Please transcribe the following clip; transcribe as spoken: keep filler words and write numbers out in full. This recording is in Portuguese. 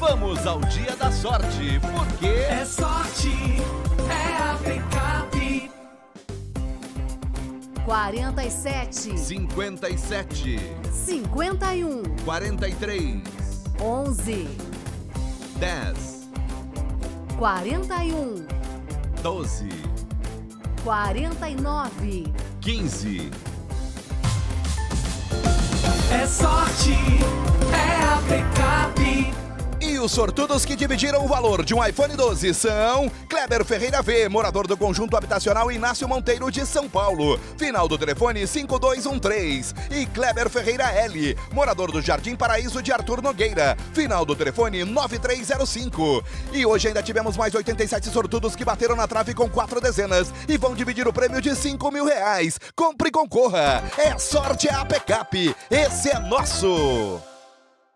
Vamos ao dia da sorte, porque é sorte, é a Pecap. quarenta e sete, cinquenta e sete, cinquenta e um, quarenta e três, onze, dez, quarenta e um, doze, quarenta e nove, quinze. É sorte, é a Pecap. E os sortudos que dividiram o valor de um iPhone doze são Kleber Ferreira V, morador do Conjunto Habitacional Inácio Monteiro de São Paulo, final do telefone cinco dois um três. E Kleber Ferreira L, morador do Jardim Paraíso de Arthur Nogueira, final do telefone nove três zero cinco. E hoje ainda tivemos mais oitenta e sete sortudos que bateram na trave com quatro dezenas e vão dividir o prêmio de cinco mil reais. Compre e concorra. É sorte, é a Pecap. Esse é nosso.